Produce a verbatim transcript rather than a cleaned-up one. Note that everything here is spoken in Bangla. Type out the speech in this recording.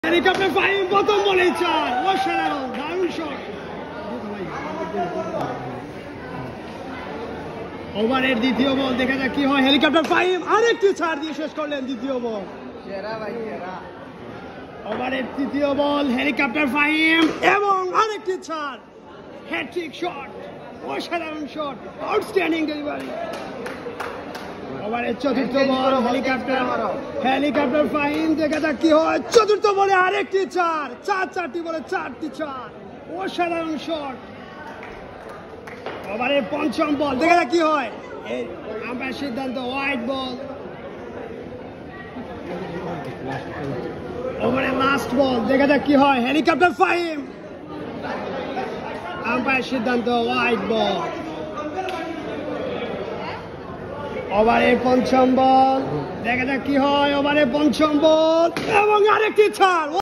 হেলিকপ্টার ফাহিম প্রথম বলেই চার, অসাধারণ দারুণ শট। ওভারের দ্বিতীয় বল, দেখা যাক কি হয়। হেলিকপ্টার ফাহিম আরেকটি ছাড় দিয়ে শেষ করলেন দ্বিতীয় বল। ওভারের তৃতীয় বল, হেলিকপ্টার ফাহিম এবং আরেকটি ছাড়, হ্যাট্রিক শট, অসাধারণ শট, আউটস্ট্যান্ডিং ডেলিভারি। ওভারের চতুর্থ বল, হেলিকপ্টার হেলিকপ্টার ফাহিম, দেখা যাক কি হয়। চতুর্থ বলে আরেকটি চার, চার চারটি বলে চারটি চার, অসাধারণ শট। ওভারের পঞ্চম বল, দেখা যাক কি হয়। এই আম্পায়ার সিদ্ধান্ত হোয়াইট বল। ওভারের লাস্ট বল, দেখা যাক কি হয়। হেলিকপ্টার ফাহিম, আম্পায়ার সিদ্ধান্ত হোয়াইট বল। ওভারের পঞ্চম বল, দেখা যাক কি হয়। ওভারের পঞ্চম বল এবং আরেকটি ছাড়।